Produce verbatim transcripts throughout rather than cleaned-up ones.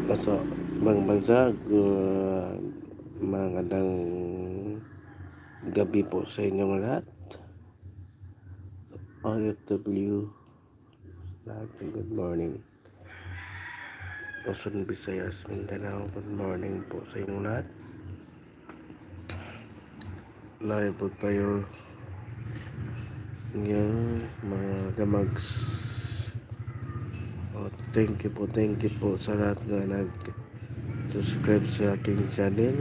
Nasa ibang bansa, uh, magandang gabi po sa inyong lahat. O F W lahat, good morning. Luzon, Visayas, Mindanao, good morning po sa inyong lahat. Live po tayo ngayon, mga gamags. Oh, thank you po, thank you po sa lahat na nag-subscribe sa aking channel.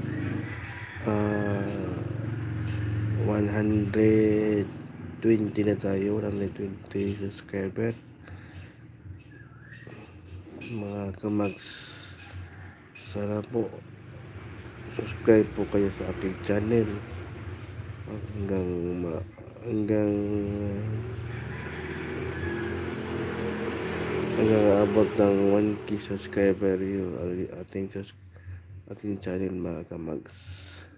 Uh, one hundred twenty na tayo, one hundred twenty subscriber. Mga kamags, sana po subscribe po kayo sa aking channel hanggang hanggang hanggang abot ng one K subscriber yung ating ating channel, mga kamags.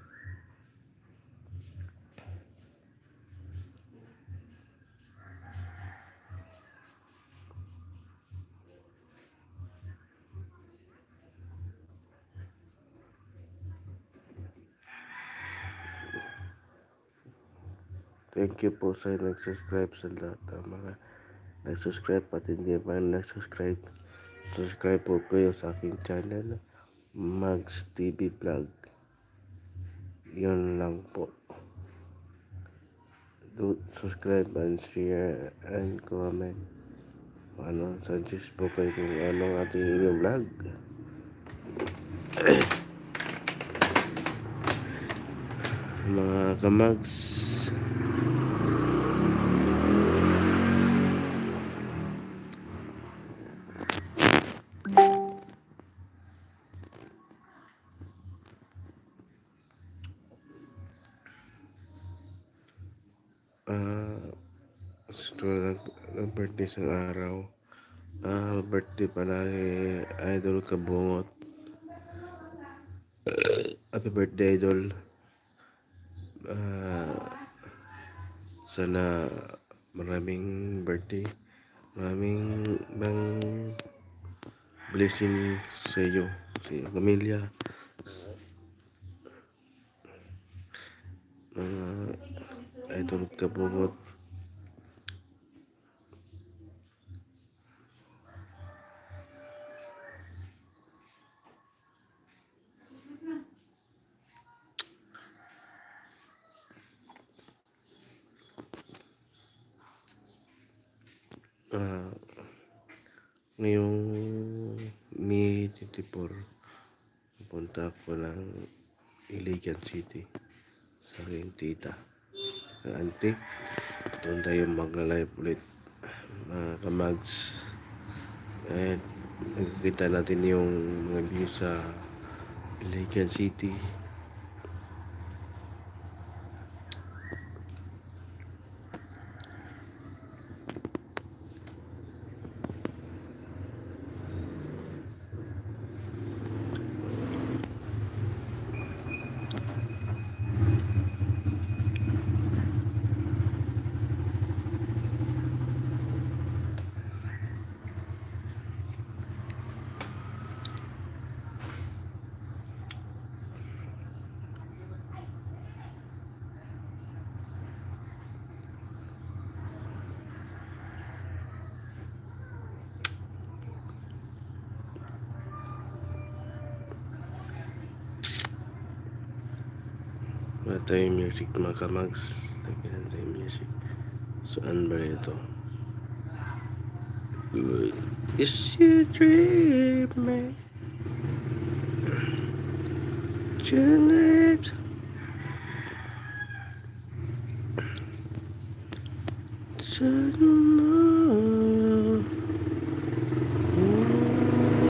Thank you po sa nag-subscribe, sa lahat ng mga nag-subscribe at hindi pa nag-subscribe. Subscribe po kayo sa aking channel, Mags T V Vlog. Yun lang po. Do subscribe and share and comment. Ano, suggest po kayo kung anong ating inyong vlog. Mga kamags, uh, gusto ng birthday sa araw. Uh, birthday pala ni Idol Kabungot. Happy birthday, Idol. Uh, sana maraming birthday, maraming bang blessing sa iyo, sa iyong pamilya, mga uh, Idol Kabungot. Uh, ngayong May twenty-four, punta ako ng Iligan City sa aking tita, sa auntie. Doon tayo mag-live ulit, mga kamags. At nakikita natin yung mga view sa Iligan City. Wala tayong music, mga kamags. Lagyan tayong music. Saan ba ito? Is you dream me tonight? Tonight.